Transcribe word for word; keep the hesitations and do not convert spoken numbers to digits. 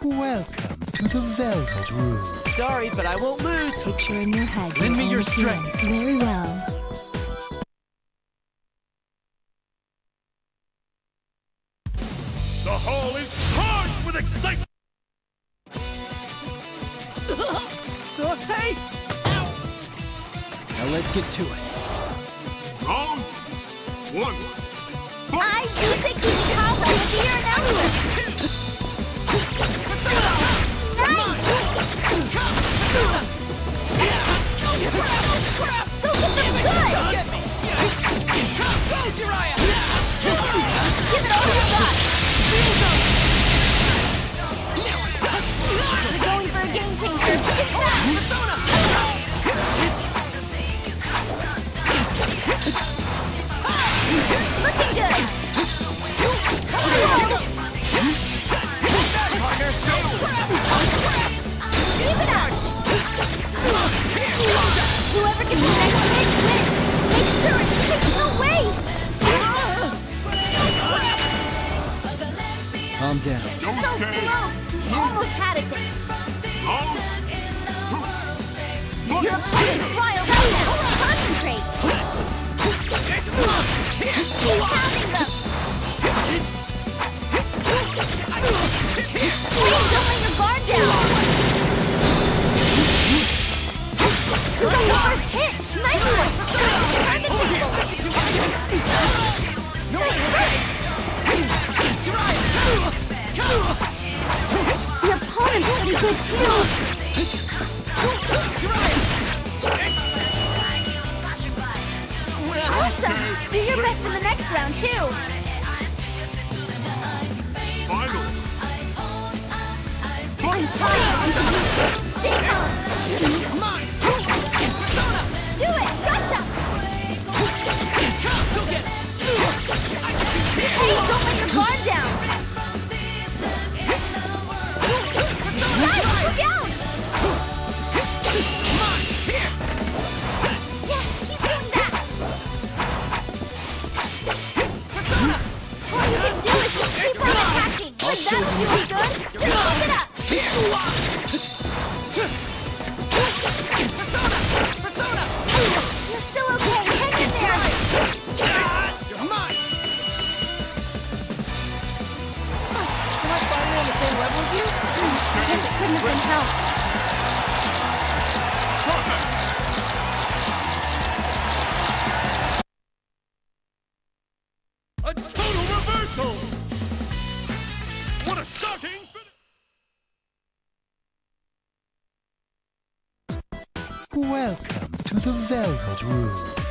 Welcome to the Velvet Room. Sorry, but I won't lose. Picture in your head. Lend me own your strength. appearance very well. The hall is charged with excitement! Uh, hey! Ow! Now let's get to it. Round one. I use the power of the announcer. Go, Jiraiya! Give it all you got. You're going for a game changer. Get that! Persona! Looking good. Keep it up. Whoever gets the next hit wins. Make sure it takes away. Calm down. So close. Almost had it. Round two. Your opponent's riled up now. Concentrate. Keep pounding them. Please don't let your guard down. You got the first hit. Nice one. Turn the table. The opponent's pretty good too. Awesome! Do your best in the next round, too! Final. One point! Stay calm! Come on! Persona! Do it! Rush up! Come, go get it! Hey, don't let your guard down! Nice! Look out! Come on! Here! Yes, keep doing that! Persona! All you can do is just keep on attacking! I'll When show that'll do you. you good, just keep it up! Persona! Persona! You're still okay! Hang in there! You're mine! Am I finally on the same level as you? I guess it couldn't have been helped. A total reversal! What a shocking finish! Welcome to the Velvet Room.